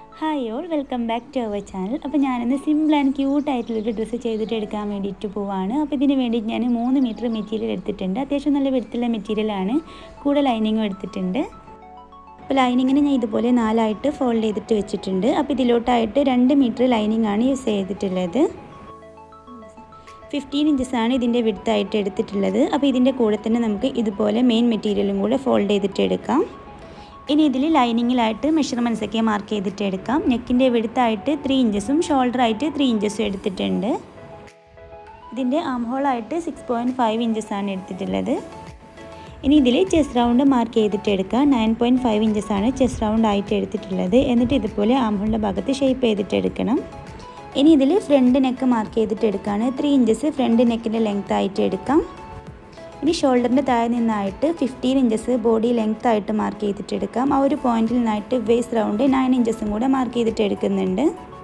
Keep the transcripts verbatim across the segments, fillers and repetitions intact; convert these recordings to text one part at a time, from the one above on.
Hi all, welcome back to our channel. അപ്പോൾ ഞാനിന്ന് simple and ക്യൂട്ടായിട്ടുള്ളൊരു dress ചെയ്തിട്ട് എടുക്കാൻ വേണ്ടിയിട്ട് പോവാണ്. അപ്പോൾ ഇതിന് വേണ്ടി ഞാൻ മൂന്ന് മീറ്റർ മെറ്റീരിയൽ എടുത്തിട്ടുണ്ട്. അത്യാവശ്യം നല്ല വെടുത്തുള്ള മെറ്റീരിയലാണ്. കൂടെ ലൈനിങ്ങും എടുത്തിട്ടുണ്ട്. അപ്പോൾ ലൈനിങ്ങിന് ഞാൻ ഇതുപോലെ നാലായിട്ട് ഫോൾഡ് ചെയ്തിട്ട് വെച്ചിട്ടുണ്ട്. അപ്പോൾ ഇതിലോട്ടായിട്ട് രണ്ട് മീറ്റർ ലൈനിങ് ആണ് യൂസ് ചെയ്തിട്ടുള്ളത്. ഫിഫ്റ്റീൻ ഇഞ്ചസാണ് ഇതിൻ്റെ വിഡ്ത്തായിട്ട് എടുത്തിട്ടുള്ളത്. അപ്പോൾ ഇതിൻ്റെ കൂടെ തന്നെ നമുക്ക് ഇതുപോലെ മെയിൻ മെറ്റീരിയലും കൂടെ ഫോൾഡ് ചെയ്തിട്ട് എടുക്കാം. ഇനി ഇതിൽ ലൈനിങ്ങിലായിട്ട് മെഷർമെൻറ്റ്സ് ഒക്കെ മാർക്ക് ചെയ്തിട്ട് എടുക്കാം. നെക്കിൻ്റെ വിഡ്ത്തായിട്ട് ത്രീ ഇഞ്ചസും ഷോൾഡറായിട്ട് ത്രീ ഇഞ്ചസും എടുത്തിട്ടുണ്ട്. ഇതിൻ്റെ ആം ഹോളായിട്ട് സിക്സ് പോയിൻറ്റ് ഫൈവ് ഇഞ്ചസാണ് എടുത്തിട്ടുള്ളത്. ഇനി ഇതിൽ ചെസ്റ്റ് റൗണ്ട് മാർക്ക് ചെയ്തിട്ട് എടുക്കാം. നയൻ പോയിൻറ്റ് ഫൈവ് ഇഞ്ചസാണ് ചെസ്റ്റ് റൗണ്ട് ആയിട്ട് എടുത്തിട്ടുള്ളത്. എന്നിട്ട് ഇതുപോലെ ആം ഹോളിൻ്റെ ഭാഗത്ത് ഷേപ്പ് ചെയ്തിട്ട് എടുക്കണം. ഇനി ഇതിൽ ഫ്രണ്ട് നെക്ക് മാർക്ക് ചെയ്തിട്ട് എടുക്കുകയാണ്. ത്രീ ഇഞ്ചസ് ഫ്രണ്ട് നെക്കിൻ്റെ ലെങ്ത് ആയിട്ട് എടുക്കാം. ഇനി ഷോൾഡറിൻ്റെ താഴെ നിന്നായിട്ട് ഫിഫ്റ്റീൻ ഇഞ്ചസ് ബോഡി ലെങ്ത് ആയിട്ട് മാർക്ക് ചെയ്തിട്ട് എടുക്കാം. ആ ഒരു പോയിന്റിൽ നിന്നായിട്ട് വേസ്റ്റ് റൗണ്ട് നയൻ ഇഞ്ചസും കൂടെ മാർക്ക് ചെയ്തിട്ട് എടുക്കുന്നുണ്ട്.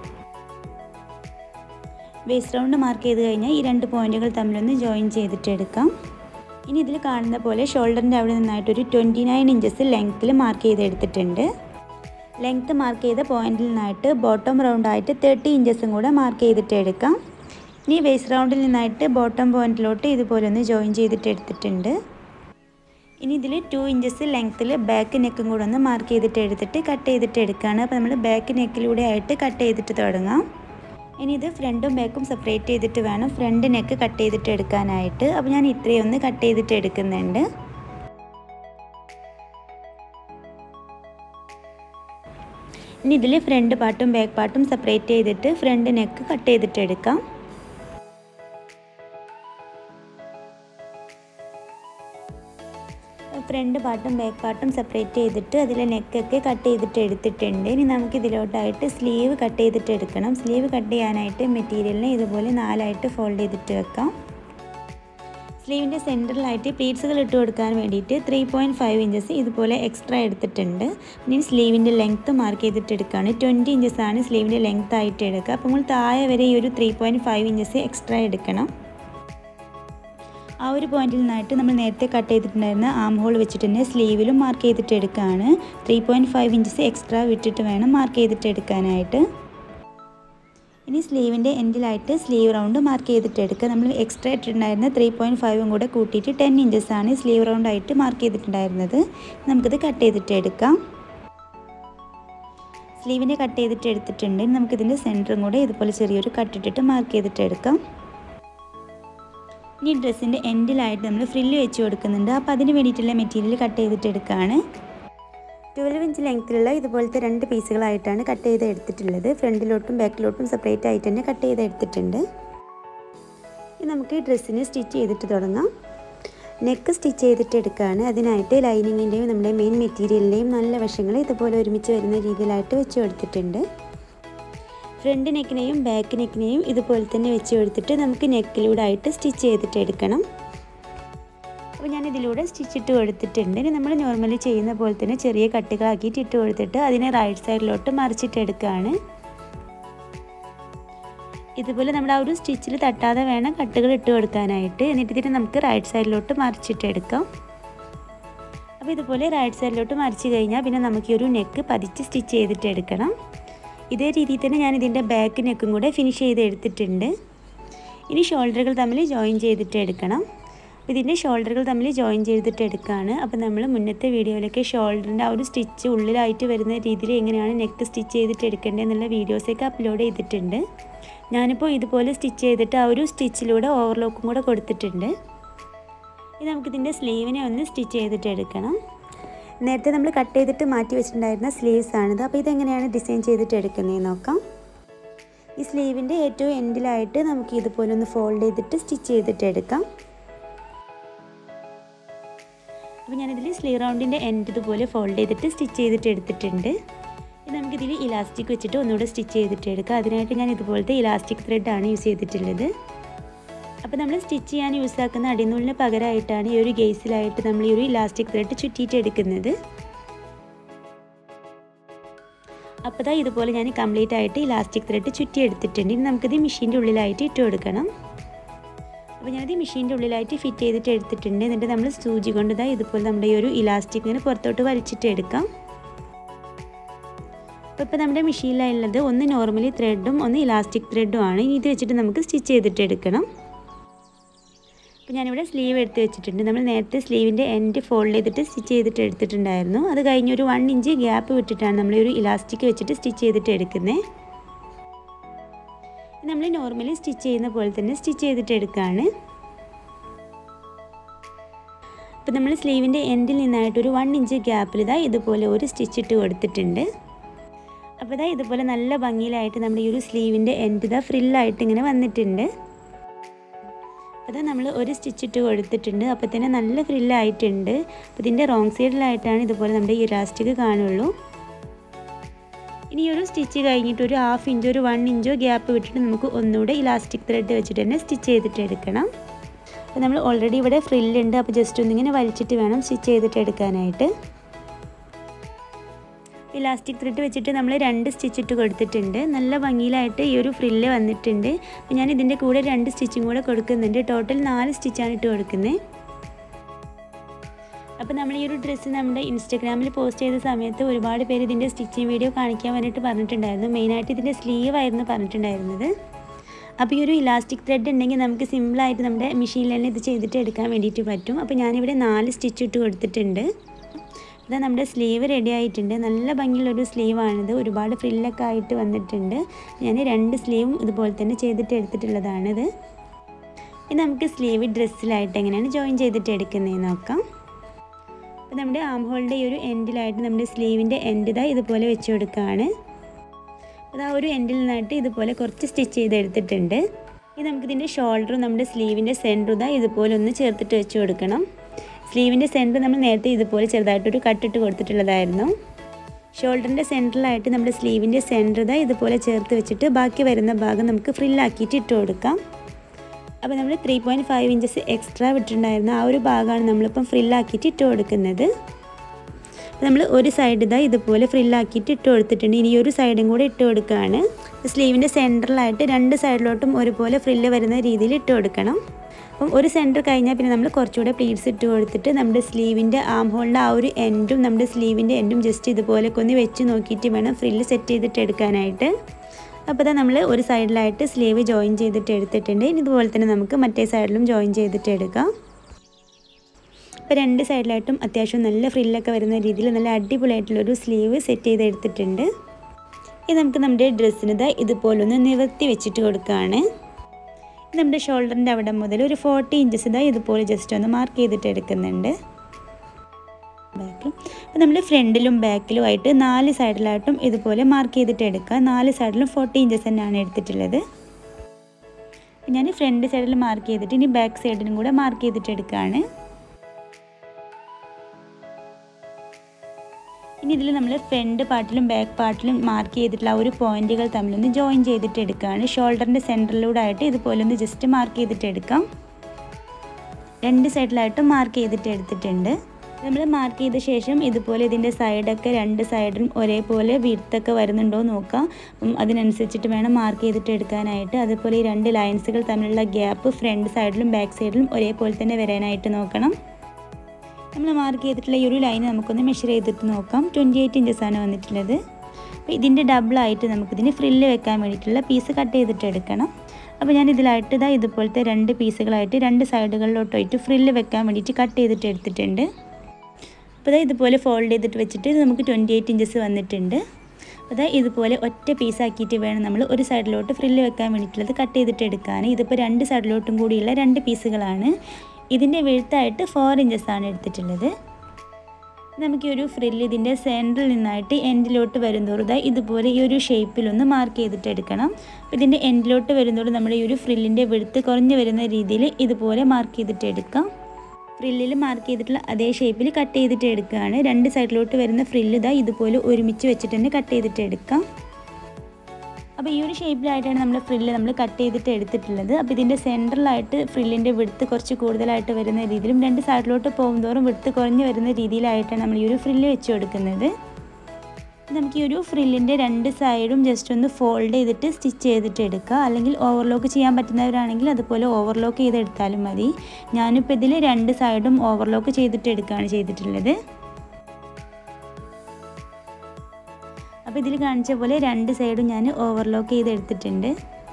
വേസ്റ്റ് റൗണ്ട് മാർക്ക് ചെയ്ത് കഴിഞ്ഞാൽ ഈ രണ്ട് പോയിന്റുകൾ തമ്മിലൊന്ന് ജോയിൻ ചെയ്തിട്ട് എടുക്കാം. ഇനി ഇതിൽ കാണുന്ന പോലെ ഷോൾഡറിൻ്റെ അവിടെ നിന്നായിട്ടൊരു ട്വൻറ്റി നയൻ ഇഞ്ചസ് ലെങ്ത്തിൽ മാർക്ക് ചെയ്ത് എടുത്തിട്ടുണ്ട്. ലെങ്ത്ത് മാർക്ക് ചെയ്ത പോയിന്റിൽ നിന്നായിട്ട് ബോട്ടം റൗണ്ടായിട്ട് തേർട്ടി ഇഞ്ചസും കൂടെ മാർക്ക് ചെയ്തിട്ട് എടുക്കാം. ഇനി വേസ്റ്റ് റൗണ്ടിൽ നിന്നായിട്ട് ബോട്ടം പോയിന്റിലോട്ട് ഇതുപോലെ ഒന്ന് ജോയിൻ ചെയ്തിട്ട് എടുത്തിട്ടുണ്ട്. ഇനി ഇതിൽ ടു ഇഞ്ചസ് ലെങ്ത്തിൽ ബാക്ക് നെക്കും കൂടെ ഒന്ന് മാർക്ക് ചെയ്തിട്ട് എടുത്തിട്ട് കട്ട് ചെയ്തിട്ട് എടുക്കുകയാണ്. അപ്പോൾ നമ്മൾ ബാക്ക് നെക്കിലൂടെ ആയിട്ട് കട്ട് ചെയ്തിട്ട് തുടങ്ങാം. ഇനി ഇത് ഫ്രണ്ടും ബാക്കും സെപ്പറേറ്റ് ചെയ്തിട്ട് വേണം ഫ്രണ്ട് നെക്ക് കട്ട് ചെയ്തിട്ട് എടുക്കാനായിട്ട്. അപ്പോൾ ഞാൻ ഇത്രയും ഒന്ന് കട്ട് ചെയ്തിട്ട് എടുക്കുന്നുണ്ട്. ഇനി ഇതിൽ ഫ്രണ്ട് പാർട്ടും ബാക്ക് പാർട്ടും സെപ്പറേറ്റ് ചെയ്തിട്ട് ഫ്രണ്ട് നെക്ക് കട്ട് ചെയ്തിട്ട് എടുക്കാം. ഫ്രണ്ട് പാർട്ടും ബാക്ക് പാർട്ടും സെപ്പറേറ്റ് ചെയ്തിട്ട് അതിലെ നെക്കൊക്കെ കട്ട് ചെയ്തിട്ട് എടുത്തിട്ടുണ്ട്. ഇനി നമുക്ക് ഇതിലോട്ടായിട്ട് സ്ലീവ് കട്ട് ചെയ്തിട്ട് എടുക്കണം. സ്ലീവ് കട്ട് ചെയ്യാനായിട്ട് മെറ്റീരിയലിനെ ഇതുപോലെ നാലായിട്ട് ഫോൾഡ് ചെയ്തിട്ട് വെക്കാം. സ്ലീവിൻ്റെ സെൻറ്ററിലായിട്ട് പ്ലീറ്റ്സുകൾ ഇട്ട് കൊടുക്കാൻ വേണ്ടിയിട്ട് ത്രീ പോയിൻറ്റ് ഫൈവ് ഇഞ്ചസ് ഇതുപോലെ എക്സ്ട്രാ എടുത്തിട്ടുണ്ട്. ഇനി സ്ലീവിൻ്റെ ലെങ്ത്ത് മാർക്ക് ചെയ്തിട്ട് എടുക്കുകയാണ്. ട്വൻറ്റി ഇഞ്ചസാണ് സ്ലീവിൻ്റെ ലെങ്ത്ത് ആയിട്ട് എടുക്കുക. അപ്പോൾ നമ്മൾ താഴെ വരെ ഈ ഒരു three point five inches extra എടുക്കണം. ആ ഒരു പോയിന്റിൽ നിന്നായിട്ട് നമ്മൾ നേരത്തെ കട്ട് ചെയ്തിട്ടുണ്ടായിരുന്ന ആം ഹോൾ വെച്ചിട്ട് തന്നെ സ്ലീവിലും മാർക്ക് ചെയ്തിട്ട് എടുക്കുകയാണ്. Three point five inches extra വിട്ടിട്ട് വേണം മാർക്ക് ചെയ്തിട്ട് എടുക്കാനായിട്ട്. ഇനി സ്ലീവിൻ്റെ എൻഡിലായിട്ട് സ്ലീവ് റൗണ്ട് മാർക്ക് ചെയ്തിട്ട് എടുക്കുക. നമ്മൾ എക്സ്ട്രാ ഇട്ടിട്ടുണ്ടായിരുന്ന ത്രീ പോയിൻറ്റ് ഫൈവും കൂടെ കൂട്ടിയിട്ട് ടെൻ ഇഞ്ചസാണ് സ്ലീവ് റൗണ്ട് ആയിട്ട് മാർക്ക് ചെയ്തിട്ടുണ്ടായിരുന്നത്. നമുക്കിത് കട്ട് ചെയ്തിട്ട് എടുക്കാം. സ്ലീവിനെ കട്ട് ചെയ്തിട്ട് എടുത്തിട്ടുണ്ട്. നമുക്കിതിൻ്റെ സെൻറ്ററും കൂടെ ഇതുപോലെ ചെറിയൊരു കട്ടിട്ടിട്ട് മാർക്ക് ചെയ്തിട്ട് എടുക്കാം. ഇനി ഡ്രസ്സിൻ്റെ എൻഡിലായിട്ട് നമ്മൾ ഫ്രില്ല് വെച്ച് കൊടുക്കുന്നുണ്ട്. അപ്പോൾ അതിന് വേണ്ടിയിട്ടുള്ള മെറ്റീരിയൽ കട്ട് ചെയ്തിട്ട് എടുക്കുകയാണ്. ട്വൽവ് ഇഞ്ച് ലെങ്ത്തിലുള്ള ഇതുപോലത്തെ രണ്ട് പീസുകളായിട്ടാണ് കട്ട് ചെയ്ത് എടുത്തിട്ടുള്ളത്. ഫ്രണ്ടിലോട്ടും ബാക്കിലോട്ടും സെപ്പറേറ്റ് ആയിട്ട് തന്നെ കട്ട് ചെയ്ത് എടുത്തിട്ടുണ്ട്. ഇനി നമുക്ക് ഈ ഡ്രസ്സിന് സ്റ്റിച്ച് ചെയ്തിട്ട് തുടങ്ങാം. നെക്ക് സ്റ്റിച്ച് ചെയ്തിട്ട് എടുക്കുകയാണ്. അതിനായിട്ട് ലൈനിങ്ങിൻ്റെയും നമ്മുടെ മെയിൻ മെറ്റീരിയലിൻ്റെയും നല്ല വശങ്ങൾ ഇതുപോലെ ഒരുമിച്ച് വരുന്ന രീതിയിലായിട്ട് വെച്ച് കൊടുത്തിട്ടുണ്ട്. ഫ്രണ്ട് നെക്കിനെയും ബാക്ക് നെക്കിനെയും ഇതുപോലെ തന്നെ വെച്ച് കൊടുത്തിട്ട് നമുക്ക് നെക്കിലൂടെ ആയിട്ട് സ്റ്റിച്ച് ചെയ്തിട്ട് എടുക്കണം. അപ്പോൾ ഞാൻ ഇതിലൂടെ സ്റ്റിച്ചിട്ട് കൊടുത്തിട്ടുണ്ട്. ഇനി നമ്മൾ നോർമലി ചെയ്യുന്ന പോലെ തന്നെ ചെറിയ കട്ടുകളാക്കിയിട്ട് ഇട്ട് കൊടുത്തിട്ട് അതിനെ റൈറ്റ് സൈഡിലോട്ട് മറിച്ചിട്ട് എടുക്കുകയാണ്. ഇതുപോലെ നമ്മൾ ആ ഒരു സ്റ്റിച്ചിൽ തട്ടാതെ വേണം കട്ടുകൾ ഇട്ട് കൊടുക്കാനായിട്ട്. എന്നിട്ട് ഇതിന് നമുക്ക് റൈറ്റ് സൈഡിലോട്ട് മറിച്ചിട്ട് എടുക്കാം. അപ്പോൾ ഇതുപോലെ റൈറ്റ് സൈഡിലോട്ട് മറിച്ച് കഴിഞ്ഞാൽ പിന്നെ നമുക്ക് ഈ ഒരു നെക്ക് പതിച്ച് സ്റ്റിച്ച് ചെയ്തിട്ട് എടുക്കണം. ഇതേ രീതിയിൽ തന്നെ ഞാൻ ഇതിൻ്റെ ബാക്ക് നെക്കും കൂടെ ഫിനിഷ് ചെയ്ത് എടുത്തിട്ടുണ്ട്. ഇനി ഷോൾഡറുകൾ തമ്മിൽ ജോയിൻ ചെയ്തിട്ട് എടുക്കണം. ഇതിൻ്റെ ഷോൾഡറുകൾ തമ്മിൽ ജോയിൻ ചെയ്തിട്ട് എടുക്കുകയാണ്. അപ്പോൾ നമ്മൾ മുന്നത്തെ വീഡിയോയിലൊക്കെ ഷോൾഡറിൻ്റെ ആ ഒരു സ്റ്റിച്ച് ഉള്ളിലായിട്ട് വരുന്ന രീതിയിൽ എങ്ങനെയാണ് നെക്ക് സ്റ്റിച്ച് ചെയ്തിട്ട് എടുക്കേണ്ടത് എന്നുള്ള വീഡിയോസൊക്കെ അപ്ലോഡ് ചെയ്തിട്ടുണ്ട്. ഞാനിപ്പോൾ ഇതുപോലെ സ്റ്റിച്ച് ചെയ്തിട്ട് ആ ഒരു സ്റ്റിച്ചിലൂടെ ഓവർലോക്കും കൂടെ കൊടുത്തിട്ടുണ്ട്. ഇനി നമുക്കിതിൻ്റെ സ്ലീവിനെ ഒന്ന് സ്റ്റിച്ച് ചെയ്തിട്ട് എടുക്കണം. നേരത്തെ നമ്മൾ കട്ട് ചെയ്തിട്ട് മാറ്റി വെച്ചിട്ടുണ്ടായിരുന്ന സ്ലീവ്സ് ആണിത്. അപ്പോൾ ഇതെങ്ങനെയാണ് ഡിസൈൻ ചെയ്തിട്ട് എടുക്കുന്നതെന്ന് നോക്കാം. ഈ സ്ലീവിൻ്റെ ഏറ്റവും എൻഡിലായിട്ട് നമുക്ക് ഇതുപോലെ ഒന്ന് ഫോൾഡ് ചെയ്തിട്ട് സ്റ്റിച്ച് ചെയ്തിട്ട് എടുക്കാം. അപ്പോൾ ഞാനിതിൽ സ്ലീവ് റൗണ്ടിൻ്റെ എൻഡ് ഇതുപോലെ ഫോൾഡ് ചെയ്തിട്ട് സ്റ്റിച്ച് ചെയ്തിട്ട് എടുത്തിട്ടുണ്ട്. ഇനി നമുക്കിതിൽ ഇലാസ്റ്റിക് വെച്ചിട്ട് ഒന്നുകൂടെ സ്റ്റിച്ച് ചെയ്തിട്ട് എടുക്കാം. അതിനായിട്ട് ഞാൻ ഇതുപോലത്തെ ഇലാസ്റ്റിക് ത്രെഡാണ് യൂസ് ചെയ്തിട്ടുള്ളത്. അപ്പോൾ നമ്മൾ സ്റ്റിച്ച് ചെയ്യാൻ യൂസ് ആക്കുന്ന അടിനൂലിന് പകരമായിട്ടാണ് ഈ ഒരു ഗേസിലായിട്ട് നമ്മൾ ഈ ഒരു ഇലാസ്റ്റിക് ത്രെഡ് ചുറ്റിയിട്ട് എടുക്കുന്നത്. അപ്പോൾ ദാ ഇതുപോലെ ഞാൻ കംപ്ലീറ്റ് ആയിട്ട് ഇലാസ്റ്റിക് ത്രെഡ് ചുറ്റി എടുത്തിട്ടുണ്ട്. ഇനി നമുക്കിത് മെഷീൻ്റെ ഉള്ളിലായിട്ട് ഇട്ട് കൊടുക്കണം. അപ്പോൾ ഞാനത് മെഷീൻ്റെ ഉള്ളിലായിട്ട് ഫിറ്റ് ചെയ്തിട്ട് എടുത്തിട്ടുണ്ട്. എന്നിട്ട് നമ്മൾ സൂചി കൊണ്ട് ദാ ഇതുപോലെ നമ്മുടെ ഈ ഒരു ഇലാസ്റ്റിക് ഇങ്ങനെ പുറത്തോട്ട് വലിച്ചിട്ട് എടുക്കാം. അപ്പോൾ നമ്മുടെ മെഷീനിലുള്ളത് ഒന്ന് നോർമലി ത്രെഡും ഒന്ന് ഇലാസ്റ്റിക് ത്രെഡും ആണ്. ഇനി ഇത് വെച്ചിട്ട് നമുക്ക് സ്റ്റിച്ച് ചെയ്തിട്ട് എടുക്കണം. അപ്പോൾ ഞാനിവിടെ സ്ലീവ് എടുത്ത് വെച്ചിട്ടുണ്ട്. നമ്മൾ നേരത്തെ സ്ലീവിൻ്റെ എൻഡ് ഫോൾഡ് ചെയ്തിട്ട് സ്റ്റിച്ച് ചെയ്തിട്ട് എടുത്തിട്ടുണ്ടായിരുന്നു. അത് കഴിഞ്ഞ് ഒരു വൺ ഇഞ്ച് ഗ്യാപ്പ് വിട്ടിട്ടാണ് നമ്മൾ ഒരു ഇലാസ്റ്റിക് വെച്ചിട്ട് സ്റ്റിച്ച് ചെയ്തിട്ട് എടുക്കുന്നത്. നമ്മൾ നോർമലി സ്റ്റിച്ച് ചെയ്യുന്ന പോലെ തന്നെ സ്റ്റിച്ച് ചെയ്തിട്ട് എടുക്കുകയാണ്. അപ്പോൾ നമ്മൾ സ്ലീവിൻ്റെ എൻഡിൽ നിന്നായിട്ടൊരു വൺ ഇഞ്ച് ഗ്യാപ്പിൽ ഇതാ ഇതുപോലെ ഒരു സ്റ്റിച്ച് ഇട്ട് കൊടുത്തിട്ടുണ്ട്. അപ്പോൾ ഇതാ ഇതുപോലെ നല്ല ഭംഗിയിലായിട്ട് നമ്മുടെ ഈ ഒരു സ്ലീവിൻ്റെ എൻഡ് ഇതാ ഫ്രില്ലായിട്ട് ഇങ്ങനെ വന്നിട്ടുണ്ട്. അപ്പോൾ നമ്മൾ ഒരു സ്റ്റിച്ച് ഇട്ട് കൊടുത്തിട്ടുണ്ട്. അപ്പോൾ തന്നെ നല്ല ഫ്രില്ലായിട്ടുണ്ട്. അപ്പോൾ ഇതിൻ്റെ റോങ് സൈഡിലായിട്ടാണ് ഇതുപോലെ നമ്മുടെ ഈ ഇലാസ്റ്റിക് കാണുള്ളൂ. ഇനി ഒരു സ്റ്റിച്ച് കഴിഞ്ഞിട്ട് ഒരു ഹാഫ് ഇഞ്ചോ ഒരു വൺ ഇഞ്ചോ ഗ്യാപ്പ് വിട്ടിട്ട് നമുക്ക് ഒന്നുകൂടെ ഇലാസ്റ്റിക് ത്രെഡ് വെച്ചിട്ട് തന്നെ സ്റ്റിച്ച് ചെയ്തിട്ട് എടുക്കണം. അപ്പോൾ നമ്മൾ ഓൾറെഡി ഇവിടെ ഫ്രില്ലുണ്ട്. അപ്പോൾ ജസ്റ്റ് ഒന്നിങ്ങനെ വലിച്ചിട്ട് വേണം സ്റ്റിച്ച് ചെയ്തിട്ട് എടുക്കാനായിട്ട്. ഇലാസ്റ്റിക് ത്രെഡ് വെച്ചിട്ട് നമ്മൾ രണ്ട് സ്റ്റിച്ച് ഇട്ട് കൊടുത്തിട്ടുണ്ട്. നല്ല ഭംഗിയിലായിട്ട് ഈ ഒരു ഫ്രില്ല് വന്നിട്ടുണ്ട്. അപ്പോൾ ഞാൻ ഇതിൻ്റെ കൂടെ രണ്ട് സ്റ്റിച്ചും കൂടെ കൊടുക്കുന്നുണ്ട്. ടോട്ടൽ നാല് സ്റ്റിച്ചാണ് ഇട്ട് കൊടുക്കുന്നത്. അപ്പോൾ നമ്മൾ ഈ ഒരു ഡ്രസ്സ് നമ്മുടെ ഇൻസ്റ്റാഗ്രാമിൽ പോസ്റ്റ് ചെയ്ത സമയത്ത് ഒരുപാട് പേര് ഇതിൻ്റെ സ്റ്റിച്ചിങ് വീഡിയോ കാണിക്കാൻ വേണ്ടിയിട്ട് പറഞ്ഞിട്ടുണ്ടായിരുന്നു. മെയിനായിട്ട് ഇതിൻ്റെ സ്ലീവ് ആയിരുന്നു പറഞ്ഞിട്ടുണ്ടായിരുന്നത്. അപ്പോൾ ഈ ഒരു ഇലാസ്റ്റിക് ത്രെഡ് ഉണ്ടെങ്കിൽ നമുക്ക് സിമ്പിളായിട്ട് നമ്മുടെ മെഷീനിൽ തന്നെ ഇത് ചെയ്തിട്ട് എടുക്കാൻ വേണ്ടിയിട്ട് പറ്റും. അപ്പോൾ ഞാനിവിടെ നാല് സ്റ്റിച്ച് ഇട്ട് കൊടുത്തിട്ടുണ്ട്. ഇതാ നമ്മുടെ സ്ലീവ് റെഡി ആയിട്ടുണ്ട്. നല്ല ഭംഗിയുള്ളൊരു സ്ലീവാണിത്. ഒരുപാട് ഫ്രില്ലൊക്കെ ആയിട്ട് വന്നിട്ടുണ്ട്. ഞാൻ രണ്ട് സ്ലീവും ഇതുപോലെ തന്നെ ചെയ്തിട്ട് എടുത്തിട്ടുള്ളതാണിത്. ഇനി നമുക്ക് സ്ലീവ് ഡ്രസ്സിലായിട്ട് എങ്ങനെയാണ് ജോയിൻ ചെയ്തിട്ട് എടുക്കുന്നതെന്ന് നോക്കാം. അപ്പോൾ നമ്മുടെ ആം ഹോളിൻ്റെ ഈ ഒരു എൻഡിലായിട്ട് നമ്മുടെ സ്ലീവിൻ്റെ എൻഡ് ഇതാ ഇതുപോലെ വെച്ച് കൊടുക്കുകയാണ്. അപ്പോൾ ആ ഒരു എൻഡിൽ നിന്നായിട്ട് ഇതുപോലെ കുറച്ച് സ്റ്റിച്ച് ചെയ്തെടുത്തിട്ടുണ്ട്. ഇനി നമുക്കിതിൻ്റെ ഷോൾഡറും നമ്മുടെ സ്ലീവിൻ്റെ സെൻറ്ററും ഇതാ ഇതുപോലെ ഒന്ന് ചേർത്തിട്ട് വെച്ച് കൊടുക്കണം. സ്ലീവിൻ്റെ സെൻറ്റർ നമ്മൾ നേരത്തെ ഇതുപോലെ ചെറുതായിട്ടൊരു കട്ടിട്ട് കൊടുത്തിട്ടുള്ളതായിരുന്നു. ഷോൾഡറിൻ്റെ സെൻറ്ററിലായിട്ട് നമ്മുടെ സ്ലീവിൻ്റെ സെൻറ്റർ ഇതാ ഇതുപോലെ ചേർത്ത് വെച്ചിട്ട് ബാക്കി വരുന്ന ഭാഗം നമുക്ക് ഫ്രില്ലാക്കിയിട്ട് ഇട്ട് കൊടുക്കാം. അപ്പോൾ നമ്മൾ three point five inches extra വിട്ടിട്ടുണ്ടായിരുന്ന ആ ഒരു ഭാഗമാണ് നമ്മളിപ്പം ഫ്രില്ലാക്കിയിട്ട് ഇട്ട് കൊടുക്കുന്നത്. അപ്പോൾ നമ്മൾ ഒരു സൈഡ് ഇതാ ഇതുപോലെ ഫ്രില്ലാക്കിയിട്ട് ഇട്ട് കൊടുത്തിട്ടുണ്ട്. ഇനി ഒരു സൈഡും കൂടെ ഇട്ട് കൊടുക്കുകയാണ്. സ്ലീവിൻ്റെ സെൻറ്ററിലായിട്ട് രണ്ട് സൈഡിലോട്ടും ഒരുപോലെ ഫ്രില്ല് വരുന്ന രീതിയിൽ ഇട്ട് കൊടുക്കണം. അപ്പം ഒരു സെൻറ്റർ കഴിഞ്ഞാൽ പിന്നെ നമ്മൾ കുറച്ചുകൂടെ പ്ലീറ്റ്സ് ഇട്ട് കൊടുത്തിട്ട് നമ്മുടെ സ്ലീവിൻ്റെ ആം ഹോളിൻ്റെ ആ ഒരു എൻഡും നമ്മുടെ സ്ലീവിൻ്റെ എൻഡും ജസ്റ്റ് ഇതുപോലെയൊക്കെ ഒന്ന് വെച്ച് നോക്കിയിട്ട് വേണം ഫ്രില്ല് സെറ്റ് ചെയ്തിട്ട് എടുക്കാനായിട്ട്. അപ്പോൾ ഇതാ നമ്മൾ ഒരു സൈഡിലായിട്ട് സ്ലീവ് ജോയിൻ ചെയ്തിട്ട് എടുത്തിട്ടുണ്ട്. ഇനി ഇതുപോലെ തന്നെ നമുക്ക് മറ്റേ സൈഡിലും ജോയിൻ ചെയ്തിട്ട് എടുക്കാം. അപ്പോൾ രണ്ട് സൈഡിലായിട്ടും അത്യാവശ്യം നല്ല ഫ്രില്ലൊക്കെ വരുന്ന രീതിയിൽ നല്ല അടിപൊളിയായിട്ടുള്ളൊരു സ്ലീവ് സെറ്റ് ചെയ്ത് എടുത്തിട്ടുണ്ട്. ഇത് നമുക്ക് നമ്മുടെ ഡ്രസ്സിന് ഇതാ ഇതുപോലൊന്ന് നിവർത്തി വെച്ചിട്ട് കൊടുക്കുകയാണ്. നമ്മുടെ ഷോൾഡറിൻ്റെ അവിടെ മുതൽ ഒരു ഫോർട്ടി ഇഞ്ചസ് ഇതാ ഇതുപോലെ ജസ്റ്റ് ഒന്ന് മാർക്ക് ചെയ്തിട്ട് എടുക്കുന്നുണ്ട്. ബാക്കിലും അപ്പോൾ നമ്മൾ ഫ്രണ്ടിലും ബാക്കിലും ആയിട്ട് നാല് സൈഡിലായിട്ടും ഇതുപോലെ മാർക്ക് ചെയ്തിട്ട് എടുക്കുക. നാല് സൈഡിലും ഫോർട്ടി ഇഞ്ചസ് തന്നെയാണ് എടുത്തിട്ടുള്ളത്. ഞാൻ ഫ്രണ്ട് സൈഡിൽ മാർക്ക് ചെയ്തിട്ട് ഇനി ബാക്ക് സൈഡിലും കൂടെ മാർക്ക് ചെയ്തിട്ട് എടുക്കുകയാണ്. ഇനി ഇതിൽ നമ്മൾ ഫ്രണ്ട് പാർട്ടിലും ബാക്ക് പാർട്ടിലും മാർക്ക് ചെയ്തിട്ടുള്ള ആ ഒരു പോയിന്റുകൾ തമ്മിലൊന്ന് ജോയിൻ ചെയ്തിട്ട് എടുക്കുകയാണ്. ഷോൾഡറിൻ്റെ സെൻറ്ററിലൂടെ ആയിട്ട് ഇതുപോലെ ഒന്ന് ജസ്റ്റ് മാർക്ക് ചെയ്തിട്ട് എടുക്കാം. രണ്ട് സൈഡിലായിട്ടും മാർക്ക് ചെയ്തിട്ട് എടുത്തിട്ടുണ്ട്. നമ്മൾ മാർക്ക് ചെയ്ത ശേഷം ഇതുപോലെ ഇതിൻ്റെ സൈഡൊക്കെ രണ്ട് സൈഡിലും ഒരേപോലെ വിഡ്ത്തൊക്കെ വരുന്നുണ്ടോ എന്ന് നോക്കാം. അപ്പം അതിനനുസരിച്ചിട്ട് വേണം മാർക്ക് ചെയ്തിട്ട് എടുക്കാനായിട്ട്. അതുപോലെ ഈ രണ്ട് ലൈൻസുകൾ തമ്മിലുള്ള ഗ്യാപ്പ് ഫ്രണ്ട് സൈഡിലും ബാക്ക് സൈഡിലും ഒരേപോലെ തന്നെ വരാനായിട്ട് നോക്കണം. നമ്മൾ മാർക്ക് ചെയ്തിട്ടുള്ള ഈ ഒരു ലൈൻ നമുക്കൊന്ന് മെഷർ ചെയ്തിട്ട് നോക്കാം. ട്വൻറ്റി എയ്റ്റ് ഇഞ്ചസാണ് വന്നിട്ടുള്ളത്. അപ്പോൾ ഇതിൻ്റെ ഡബിളായിട്ട് നമുക്കിതിന് ഫ്രില്ല് വെക്കാൻ വേണ്ടിയിട്ടുള്ള പീസ് കട്ട് ചെയ്തിട്ട് എടുക്കണം. അപ്പോൾ ഞാൻ ഇതിലായിട്ട് ഇതാ ഇതുപോലത്തെ രണ്ട് പീസുകളായിട്ട് രണ്ട് സൈഡുകളിലോട്ടായിട്ട് ഫ്രില്ല് വെക്കാൻ വേണ്ടിയിട്ട് കട്ട് ചെയ്തിട്ട് എടുത്തിട്ടുണ്ട്. അപ്പോൾ ഇതാ ഇതുപോലെ ഫോൾഡ് ചെയ്തിട്ട് വെച്ചിട്ട് നമുക്ക് ട്വൻറ്റി എയ്റ്റ് ഇഞ്ചസ് വന്നിട്ടുണ്ട്. അപ്പോൾ ഇതാ ഇതുപോലെ ഒറ്റ പീസാക്കിയിട്ട് വേണം നമ്മൾ ഒരു സൈഡിലോട്ട് ഫ്രില്ല് വെക്കാൻ വേണ്ടിയിട്ടുള്ളത് കട്ട് ചെയ്തിട്ട് എടുക്കാൻ. ഇതിപ്പോൾ രണ്ട് സൈഡിലോട്ടും കൂടിയുള്ള രണ്ട് പീസുകളാണ്. ഇതിൻ്റെ വിഴുത്തായിട്ട് ഫോർ ഇഞ്ചസ് ആണ് എടുത്തിട്ടുള്ളത്. നമുക്ക് ഈ ഒരു ഫ്രില്ല് ഇതിൻ്റെ സെൻറ്ററിൽ നിന്നായിട്ട് എൻഡിലോട്ട് വരുന്നതോറും ഇതുപോലെ ഈ ഒരു ഷേപ്പിലൊന്ന് മാർക്ക് ചെയ്തിട്ട് എടുക്കണം. അപ്പോൾ ഇതിൻ്റെ എൻഡിലോട്ട് വരുന്നതോറും നമ്മുടെ ഈ ഒരു ഫ്രില്ലിൻ്റെ വിഴുത്ത് കുറഞ്ഞു വരുന്ന രീതിയിൽ ഇതുപോലെ മാർക്ക് ചെയ്തിട്ട് എടുക്കാം. ഫ്രില്ലിൽ മാർക്ക് ചെയ്തിട്ടുള്ള അതേ ഷേപ്പിൽ കട്ട് ചെയ്തിട്ട് എടുക്കുകയാണ്. രണ്ട് സൈഡിലോട്ട് വരുന്ന ഫ്രില്ല് ഇതാ ഇതുപോലെ ഒരുമിച്ച് വെച്ചിട്ട് തന്നെ കട്ട് ചെയ്തിട്ട് എടുക്കാം. അപ്പോൾ ഈ ഒരു ഷേപ്പിലായിട്ടാണ് നമ്മൾ ഫ്രില്ല് നമ്മൾ കട്ട് ചെയ്തിട്ട് എടുത്തിട്ടുള്ളത്. അപ്പോൾ ഇതിൻ്റെ സെൻറ്ററിലായിട്ട് ഫ്രില്ലിൻ്റെ വിഡ്ത്ത് കുറച്ച് കൂടുതലായിട്ട് വരുന്ന രീതിയിലും രണ്ട് സൈഡിലോട്ട് പോകുന്തോറും വിഡ്ത്ത് കുറഞ്ഞ് വരുന്ന രീതിയിലായിട്ടാണ് നമ്മൾ ഈ ഒരു ഫ്രില്ല് വെച്ച് കൊടുക്കുന്നത്. നമുക്ക് ഈ ഒരു ഫ്രില്ലിൻ്റെ രണ്ട് സൈഡും ജസ്റ്റ് ഒന്ന് ഫോൾഡ് ചെയ്തിട്ട് സ്റ്റിച്ച് ചെയ്തിട്ട് എടുക്കുക. അല്ലെങ്കിൽ ഓവർലോക്ക് ചെയ്യാൻ പറ്റുന്നവരാണെങ്കിൽ അതുപോലെ ഓവർലോക്ക് ചെയ്തെടുത്താലും മതി. ഞാനിപ്പോൾ ഇതിൽ രണ്ട് സൈഡും ഓവർലോക്ക് ചെയ്തിട്ട് എടുക്കുകയാണ് ചെയ്തിട്ടുള്ളത്. അപ്പോൾ അപ്പോൾ ഇതിൽ കാണിച്ച പോലെ രണ്ട് സൈഡും ഞാൻ ഓവർലോക്ക് ചെയ്തെടുത്തിട്ടുണ്ട്.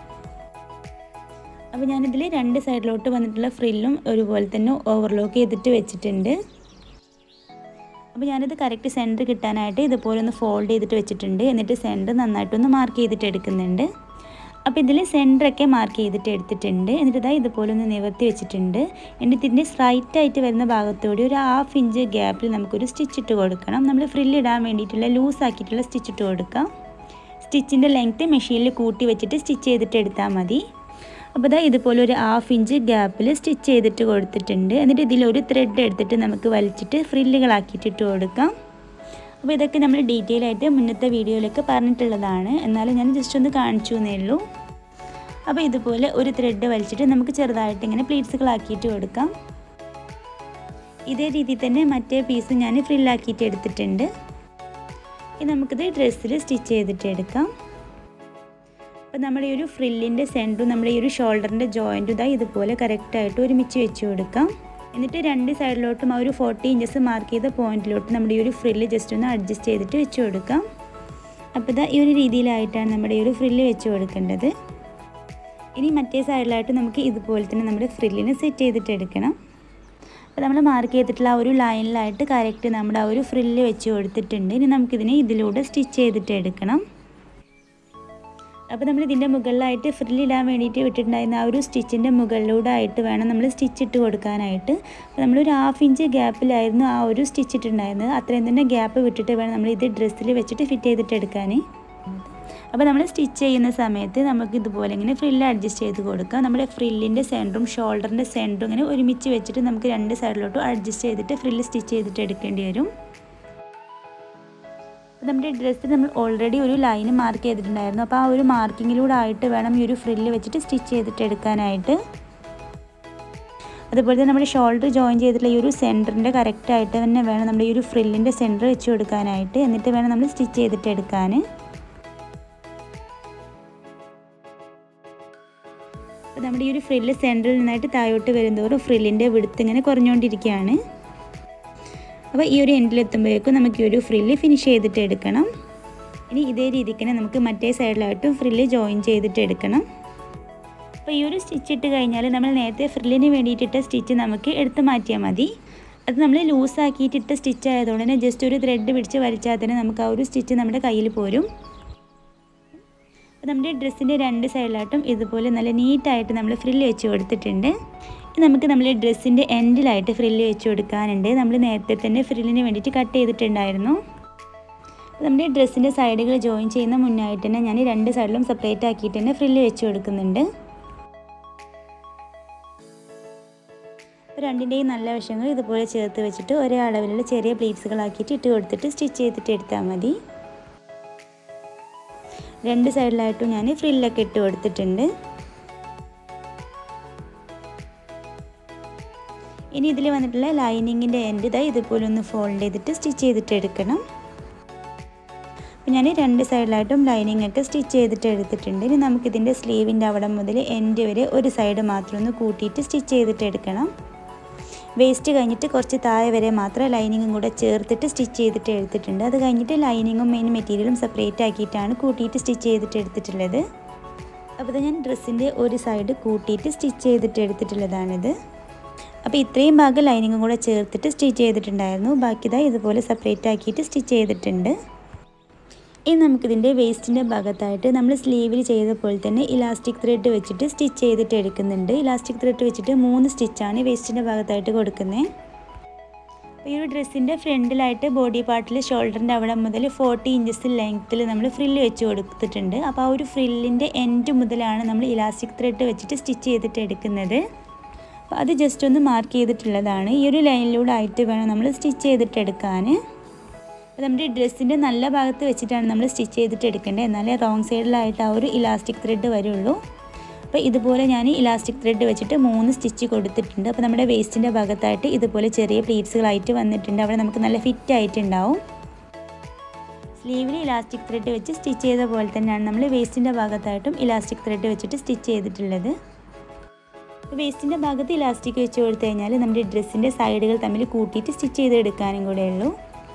അപ്പോൾ ഞാനിതിൽ രണ്ട് സൈഡിലോട്ട് വന്നിട്ടുള്ള ഫ്രില്ലും ഒരുപോലെ തന്നെ ഓവർലോക്ക് ചെയ്തിട്ട് വെച്ചിട്ടുണ്ട്. അപ്പോൾ ഞാനിത് കറക്റ്റ് സെൻറ്റർ കിട്ടാനായിട്ട് ഇതുപോലെ ഒന്ന് ഫോൾഡ് ചെയ്തിട്ട് വെച്ചിട്ടുണ്ട്. എന്നിട്ട് സെൻറ്റർ നന്നായിട്ടൊന്ന് മാർക്ക് ചെയ്തിട്ട് എടുക്കുന്നുണ്ട്. അപ്പോൾ ഇതിൽ സെൻറ്ററൊക്കെ മാർക്ക് ചെയ്തിട്ട് എടുത്തിട്ടുണ്ട്. എന്നിട്ട് ഇതാ ഇതുപോലെ ഒന്ന് നിവർത്തി വെച്ചിട്ടുണ്ട്. എന്നിട്ട് ഇതിൻ്റെ സ്ട്രൈറ്റ് ആയിട്ട് വരുന്ന ഭാഗത്തോടെ ഒരു ഹാഫ് ഇഞ്ച് ഗ്യാപ്പിൽ നമുക്കൊരു സ്റ്റിച്ച് ഇട്ട് കൊടുക്കണം. നമ്മൾ ഫ്രില്ല് ഇടാൻ വേണ്ടിയിട്ടുള്ള ലൂസ് ആക്കിയിട്ടുള്ള സ്റ്റിച്ച് ഇട്ട് കൊടുക്കാം. സ്റ്റിച്ചിൻ്റെ ലെങ്ത്ത് മെഷീനിൽ കൂട്ടി വെച്ചിട്ട് സ്റ്റിച്ച് ചെയ്തിട്ട് എടുത്താൽ മതി. അപ്പോൾ ഇതാ ഇതുപോലെ ഒരു ഹാഫ് ഇഞ്ച് ഗ്യാപ്പിൽ സ്റ്റിച്ച് ചെയ്തിട്ട് കൊടുത്തിട്ടുണ്ട്. എന്നിട്ട് ഇതിലൊരു ത്രെഡ് എടുത്തിട്ട് നമുക്ക് വലിച്ചിട്ട് ഫ്രില്ലുകളാക്കിയിട്ട് ഇട്ട് കൊടുക്കാം. അപ്പോൾ ഇതൊക്കെ നമ്മൾ ഡീറ്റെയിൽ ആയിട്ട് മുന്നത്തെ വീഡിയോയിലൊക്കെ പറഞ്ഞിട്ടുള്ളതാണ്. എന്നാലും ഞാൻ ജസ്റ്റ് ഒന്ന് കാണിച്ചു എന്നേ ഉള്ളൂ. അപ്പോൾ ഇതുപോലെ ഒരു ത്രെഡ് വലിച്ചിട്ട് നമുക്ക് ചെറുതായിട്ട് ഇങ്ങനെ പ്ലീറ്റ്സുകളാക്കിയിട്ട് കൊടുക്കാം. ഇതേ രീതിയിൽ തന്നെ മറ്റേ പീസ് ഞാൻ ഫ്രില്ലാക്കിയിട്ട് എടുത്തിട്ടുണ്ട്. ഇനി നമുക്കിത് ഡ്രസ്സിൽ സ്റ്റിച്ച് ചെയ്തിട്ട് എടുക്കാം. അപ്പോൾ നമ്മുടെ ഈ ഒരു ഫ്രില്ലിൻ്റെ സെൻറ്ററും നമ്മുടെ ഈ ഒരു ഷോൾഡറിൻ്റെ ജോയിൻറ്റും ഇതാ ഇതുപോലെ കറക്റ്റായിട്ട് ഒരുമിച്ച് വെച്ച് കൊടുക്കാം. എന്നിട്ട് രണ്ട് സൈഡിലോട്ടും ആ ഒരു ഫോർട്ടി ഇഞ്ചസ് മാർക്ക് ചെയ്ത പോയിൻറ്റിലോട്ട് നമ്മുടെ ഈ ഒരു ഫ്രില്ല് ജസ്റ്റ് ഒന്ന് അഡ്ജസ്റ്റ് ചെയ്തിട്ട് വെച്ച് കൊടുക്കാം. അപ്പോൾ ഇതാ ഈ ഒരു രീതിയിലായിട്ടാണ് നമ്മുടെ ഈ ഒരു ഫ്രില്ല് വെച്ച് കൊടുക്കേണ്ടത്. ഇനി മറ്റേ സൈഡിലായിട്ട് നമുക്ക് ഇതുപോലെ തന്നെ നമ്മുടെ ഫ്രില്ലിന് സെറ്റ് ചെയ്തിട്ട് എടുക്കണം. അപ്പോൾ നമ്മൾ മാർക്ക് ചെയ്തിട്ടുള്ള ആ ഒരു ലൈനിലായിട്ട് കറക്റ്റ് നമ്മുടെ ആ ഒരു ഫ്രില്ല് വെച്ച് കൊടുത്തിട്ടുണ്ട്. ഇനി നമുക്കിതിനെ ഇതിലൂടെ സ്റ്റിച്ച് ചെയ്തിട്ട് എടുക്കണം. അപ്പോൾ നമ്മൾ ഇതിൻ്റെ മുകളിലായിട്ട് ഫ്രില്ലിടാൻ വേണ്ടിയിട്ട് വിട്ടിട്ടുണ്ടായിരുന്ന ആ ഒരു സ്റ്റിച്ചിൻ്റെ മുകളിലൂടെ ആയിട്ട് വേണം നമ്മൾ സ്റ്റിച്ച് ഇട്ട് കൊടുക്കാനായിട്ട്. അപ്പോൾ നമ്മളൊരു ഹാഫ് ഇഞ്ച് ഗ്യാപ്പിലായിരുന്നു ആ ഒരു സ്റ്റിച്ച് ഇട്ടുണ്ടായിരുന്നത്. അത്രയും തന്നെ ഗ്യാപ്പ് വിട്ടിട്ട് വേണം നമ്മൾ ഇത് ഡ്രസ്സിൽ വെച്ചിട്ട് ഫിറ്റ് ചെയ്തിട്ട് എടുക്കാൻ. അപ്പോൾ നമ്മൾ സ്റ്റിച്ച് ചെയ്യുന്ന സമയത്ത് നമുക്ക് ഇതുപോലെ ഇങ്ങനെ ഫ്രില്ല് അഡ്ജസ്റ്റ് ചെയ്ത് കൊടുക്കാം. നമ്മുടെ ഫ്രില്ലിൻ്റെ സെൻറ്ററും ഷോൾഡറിൻ്റെ സെൻറ്ററും ഇങ്ങനെ ഒരുമിച്ച് വെച്ചിട്ട് നമുക്ക് രണ്ട് സൈഡിലോട്ടും അഡ്ജസ്റ്റ് ചെയ്തിട്ട് ഫ്രില്ല് സ്റ്റിച്ച് ചെയ്തിട്ട് എടുക്കേണ്ടി വരും. നമ്മുടെ ഡ്രസ്സിൽ നമ്മൾ ഓൾറെഡി ഒരു ലൈന് മാർക്ക് ചെയ്തിട്ടുണ്ടായിരുന്നു. അപ്പോൾ ആ ഒരു മാർക്കിങ്ങിലൂടെ ആയിട്ട് വേണം ഈ ഒരു ഫ്രില്ല് വെച്ചിട്ട് സ്റ്റിച്ച് ചെയ്തിട്ട് എടുക്കാനായിട്ട്. അതുപോലെ തന്നെ നമ്മുടെ ഷോൾഡർ ജോയിൻ ചെയ്തിട്ടുള്ള ഈ ഒരു സെൻറ്ററിൻ്റെ കറക്റ്റായിട്ട് തന്നെ വേണം നമ്മുടെ ഈ ഒരു ഫ്രില്ലിൻ്റെ സെൻറ്റർ വെച്ച് കൊടുക്കാനായിട്ട്. എന്നിട്ട് വേണം നമ്മൾ സ്റ്റിച്ച് ചെയ്തിട്ട് എടുക്കാൻ. അപ്പോൾ നമ്മുടെ ഈ ഒരു ഫ്രില്ല് സെൻറ്ററിൽ നിന്നായിട്ട് താഴോട്ട് വരുന്നതോറും ഫ്രില്ലിൻ്റെ വിഡ്ത്ത് ഇങ്ങനെ കുറഞ്ഞുകൊണ്ടിരിക്കുകയാണ്. അപ്പോൾ ഈ ഒരു എൻഡിലെത്തുമ്പോഴേക്കും നമുക്ക് ഈ ഒരു ഫ്രില്ല് ഫിനിഷ് ചെയ്തിട്ട് എടുക്കണം. ഇനി ഇതേ രീതിക്ക് തന്നെ നമുക്ക് മറ്റേ സൈഡിലായിട്ടും ഫ്രില്ല് ജോയിൻ ചെയ്തിട്ട് എടുക്കണം. അപ്പോൾ ഈ ഒരു സ്റ്റിച്ച് ഇട്ട് കഴിഞ്ഞാൽ നമ്മൾ നേരത്തെ ഫ്രില്ലിന് വേണ്ടിയിട്ടിട്ട സ്റ്റിച്ച് നമുക്ക് എടുത്ത് മാറ്റിയാൽ മതി. അത് നമ്മൾ ലൂസാക്കിയിട്ടിട്ട സ്റ്റിച്ച് ആയതുകൊണ്ട് തന്നെ ജസ്റ്റ് ഒരു ത്രെഡ് പിടിച്ച് വലിച്ചാൽ തന്നെ നമുക്ക് ആ ഒരു സ്റ്റിച്ച് നമ്മുടെ കയ്യിൽ പോരും. അപ്പോൾ നമ്മുടെ ഡ്രസ്സിൻ്റെ രണ്ട് സൈഡിലായിട്ടും ഇതുപോലെ നല്ല നീറ്റായിട്ട് നമ്മൾ ഫ്രില്ല് വെച്ച് കൊടുത്തിട്ടുണ്ട്. നമുക്ക് നമ്മൾ ഡ്രസ്സിൻ്റെ എൻഡിലായിട്ട് ഫ്രില്ല് വെച്ച് കൊടുക്കാനുണ്ട്. നമ്മൾ നേരത്തെ തന്നെ ഫ്രില്ലിന് വേണ്ടിയിട്ട് കട്ട് ചെയ്തിട്ടുണ്ടായിരുന്നു. നമ്മുടെ ഡ്രസ്സിൻ്റെ സൈഡുകൾ ജോയിൻ ചെയ്യുന്ന മുന്നായിട്ട് തന്നെ ഞാൻ രണ്ട് സൈഡിലും സെപ്പറേറ്റ് ആക്കിയിട്ട് തന്നെ ഫ്രില്ല് വെച്ച് കൊടുക്കുന്നുണ്ട്. രണ്ടിൻ്റെയും നല്ല വശങ്ങൾ ഇതുപോലെ ചേർത്ത് വെച്ചിട്ട് ഒരേ അളവിലുള്ള ചെറിയ പ്ലീറ്റ്സുകളാക്കിയിട്ട് ഇട്ട് കൊടുത്തിട്ട് സ്റ്റിച്ച് ചെയ്തിട്ട് എടുത്താൽ മതി. രണ്ട് സൈഡിലായിട്ടും ഞാൻ ഫ്രില്ലൊക്കെ ഇട്ട് കൊടുത്തിട്ടുണ്ട്. ഇനി ഇതിൽ വന്നിട്ടുള്ള ലൈനിങ്ങിൻ്റെ എൻഡ് ഇതാ ഇതുപോലെ ഒന്ന് ഫോൾഡ് ചെയ്തിട്ട് സ്റ്റിച്ച് ചെയ്തിട്ട് എടുക്കണം. അപ്പോൾ ഞാൻ രണ്ട് സൈഡിലായിട്ടും ലൈനിങ് ഒക്കെ സ്റ്റിച്ച് ചെയ്തിട്ട് എടുത്തിട്ടുണ്ട്. ഇനി നമുക്കിതിൻ്റെ സ്ലീവിൻ്റെ അവിടെ മുതൽ എൻഡ് വരെ ഒരു സൈഡ് മാത്രം ഒന്ന് കൂട്ടിയിട്ട് സ്റ്റിച്ച് ചെയ്തിട്ട് എടുക്കണം. വേസ്റ്റ് കഴിഞ്ഞിട്ട് കുറച്ച് താഴെ വരെ മാത്രം ലൈനിങ്ങും കൂടെ ചേർത്തിട്ട് സ്റ്റിച്ച് ചെയ്തിട്ട് എടുത്തിട്ടുണ്ട്. അത് കഴിഞ്ഞിട്ട് ലൈനിങ്ങും മെയിൻ മെറ്റീരിയലും സെപ്പറേറ്റ് ആക്കിയിട്ടാണ് കൂട്ടിയിട്ട് സ്റ്റിച്ച് ചെയ്തിട്ട് എടുത്തിട്ടുള്ളത്. അപ്പോൾ ഞാൻ ഡ്രസ്സിൻ്റെ ഒരു സൈഡ് കൂട്ടിയിട്ട് സ്റ്റിച്ച് ചെയ്തിട്ട് എടുത്തിട്ടുള്ളതാണിത്. അപ്പോൾ ഇത്രയും ഭാഗം ലൈനിങ്ങും കൂടെ ചേർത്തിട്ട് സ്റ്റിച്ച് ചെയ്തിട്ടുണ്ടായിരുന്നു. ബാക്കി ഇതാ ഇതുപോലെ സെപ്പറേറ്റ് ആക്കിയിട്ട് സ്റ്റിച്ച് ചെയ്തിട്ടുണ്ട്. ഇനി നമുക്കിതിൻ്റെ വേസ്റ്റിൻ്റെ ഭാഗത്തായിട്ട് നമ്മൾ സ്ലീവിൽ ചെയ്ത പോലെ തന്നെ ഇലാസ്റ്റിക് ത്രെഡ് വെച്ചിട്ട് സ്റ്റിച്ച് ചെയ്തിട്ട് എടുക്കുന്നുണ്ട്. ഇലാസ്റ്റിക് ത്രെഡ് വെച്ചിട്ട് മൂന്ന് സ്റ്റിച്ചാണ് വേസ്റ്റിൻ്റെ ഭാഗത്തായിട്ട് കൊടുക്കുന്നത്. ഈ ഒരു ഡ്രസ്സിൻ്റെ ഫ്രണ്ടിലായിട്ട് ബോഡി പാർട്ടിൽ ഷോൾഡറിൻ്റെ അവിടെ മുതൽ ഫോർട്ടി ഇഞ്ചസ് ലെങ്ത്തിൽ നമ്മൾ ഫ്രില്ല് വെച്ച് കൊടുത്തിട്ടുണ്ട്. അപ്പോൾ ആ ഒരു ഫ്രില്ലിൻ്റെ എൻഡ് മുതലാണ് നമ്മൾ ഇലാസ്റ്റിക് ത്രെഡ് വെച്ചിട്ട് സ്റ്റിച്ച് ചെയ്തിട്ട് എടുക്കുന്നത്. അപ്പോൾ അത് ജസ്റ്റ് ഒന്ന് മാർക്ക് ചെയ്തിട്ടുള്ളതാണ്. ഈ ഒരു ലൈനിലൂടെ ആയിട്ട് വേണം നമ്മൾ സ്റ്റിച്ച് ചെയ്തിട്ട് എടുക്കാൻ. അപ്പോൾ നമ്മുടെ ഡ്രസ്സിൻ്റെ നല്ല ഭാഗത്ത് വെച്ചിട്ടാണ് നമ്മൾ സ്റ്റിച്ച് ചെയ്തിട്ട് എടുക്കേണ്ടത്. എന്നാലേ റോങ് സൈഡിലായിട്ട് ആ ഒരു ഇലാസ്റ്റിക് ത്രെഡ് വരുള്ളൂ. അപ്പോൾ ഇതുപോലെ ഞാൻ ഇലാസ്റ്റിക് ത്രെഡ് വെച്ചിട്ട് മൂന്ന് സ്റ്റിച്ച് കൊടുത്തിട്ടുണ്ട്. അപ്പോൾ നമ്മുടെ വേസ്റ്റിൻ്റെ ഭാഗത്തായിട്ട് ഇതുപോലെ ചെറിയ പ്ലീറ്റ്സുകളായിട്ട് വന്നിട്ടുണ്ട്. അവിടെ നമുക്ക് നല്ല ഫിറ്റ് ആയിട്ടുണ്ടാവും. സ്ലീവിൽ ഇലാസ്റ്റിക് ത്രെഡ് വെച്ച് സ്റ്റിച്ച് ചെയ്ത പോലെ തന്നെയാണ് നമ്മൾ വേസ്റ്റിൻ്റെ ഭാഗത്തായിട്ടും ഇലാസ്റ്റിക് ത്രെഡ് വെച്ചിട്ട് സ്റ്റിച്ച് ചെയ്തിട്ടുള്ളത്. വേസ്റ്റിൻ്റെ ഭാഗത്ത് ഇലാസ്റ്റിക് വെച്ച് കൊടുത്തു കഴിഞ്ഞാൽ നമ്മുടെ ഡ്രസ്സിൻ്റെ സൈഡുകൾ തമ്മിൽ കൂട്ടിയിട്ട് സ്റ്റിച്ച് ചെയ്തെടുക്കാനും കൂടെ ഉള്ളൂ.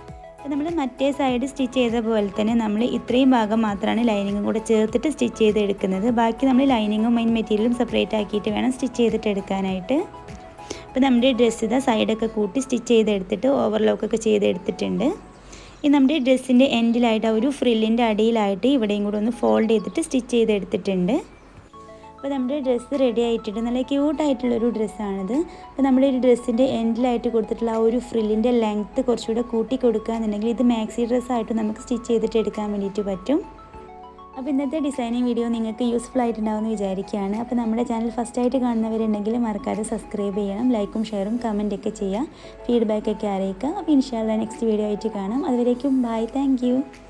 അപ്പോൾ നമ്മൾ മറ്റേ സൈഡ് സ്റ്റിച്ച് ചെയ്ത പോലെ തന്നെ നമ്മൾ ഇത്രയും ഭാഗം മാത്രമാണ് ലൈനിങ്ങും കൂടെ ചേർത്തിട്ട് സ്റ്റിച്ച് ചെയ്തെടുക്കുന്നത്. ബാക്കി നമ്മൾ ലൈനിങ്ങും മെയിൻ മെറ്റീരിയലും സെപ്പറേറ്റ് ആക്കിയിട്ട് വേണം സ്റ്റിച്ച് ചെയ്തിട്ട് എടുക്കാനായിട്ട്. അപ്പോൾ നമ്മുടെ ഡ്രസ്സ് ഇതാ സൈഡൊക്കെ കൂട്ടി സ്റ്റിച്ച് ചെയ്തെടുത്തിട്ട് ഓവർലോക്കൊക്കെ ചെയ്തെടുത്തിട്ടുണ്ട്. ഇനി നമ്മുടെ ഡ്രസ്സിൻ്റെ എൻഡിലായിട്ട് ആ ഒരു ഫ്രില്ലിൻ്റെ അടിയിലായിട്ട് ഇവിടെയും കൂടെ ഒന്ന് ഫോൾഡ് ചെയ്തിട്ട് സ്റ്റിച്ച് ചെയ്തെടുത്തിട്ടുണ്ട്. അപ്പോൾ നമ്മുടെ ഡ്രസ്സ് റെഡി ആയിട്ടുണ്ട്. നല്ല ക്യൂട്ടായിട്ടുള്ളൊരു ഡ്രസ്സാണിത്. അപ്പോൾ നമ്മുടെ ഒരു ഡ്രസ്സിൻ്റെ എൻഡിലായിട്ട് കൊടുത്തിട്ടുള്ള ആ ഒരു ഫ്രില്ലിൻ്റെ ലെങ്ത്ത് കുറച്ചുകൂടെ കൂട്ടി കൊടുക്കുക എന്നുണ്ടെങ്കിൽ ഇത് മാക്സി ഡ്രസ്സായിട്ട് നമുക്ക് സ്റ്റിച്ച് ചെയ്തിട്ട് എടുക്കാൻ വേണ്ടിയിട്ട് പറ്റും. അപ്പോൾ ഇന്നത്തെ ഡിസൈനിങ് വീഡിയോ നിങ്ങൾക്ക് യൂസ്ഫുൾ ആയിട്ടുണ്ടാവുമെന്ന് വിചാരിക്കുകയാണ്. അപ്പോൾ നമ്മുടെ ചാനൽ ഫസ്റ്റായിട്ട് കാണുന്നവരുണ്ടെങ്കിൽ മറക്കാതെ സബ്സ്ക്രൈബ് ചെയ്യണം. ലൈക്കും ഷെയറും കമൻറ്റൊക്കെ ചെയ്യുക, ഫീഡ്ബാക്കൊക്കെ അറിയിക്കുക. അപ്പോൾ ഇൻഷാല്ലാ നെക്സ്റ്റ് വീഡിയോ ആയിട്ട് കാണാം. അതുവരേക്കും ബൈ, താങ്ക് യു.